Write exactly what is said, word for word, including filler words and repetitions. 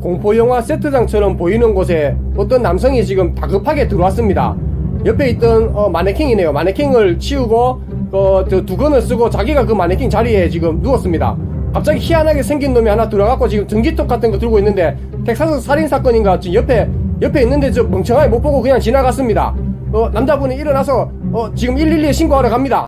공포영화 세트장처럼 보이는 곳에 어떤 남성이 지금 다급하게 들어왔습니다. 옆에 있던 어, 마네킹이네요. 마네킹을 치우고 어, 두건을 쓰고 자기가 그 마네킹 자리에 지금 누웠습니다. 갑자기 희한하게 생긴 놈이 하나 들어가고 지금 전기톱 같은 거 들고 있는데 텍사스 살인사건인가 지금 옆에 옆에 있는데 저 멍청하게 못 보고 그냥 지나갔습니다. 어, 남자분이 일어나서 어, 지금 일일이에 신고하러 갑니다.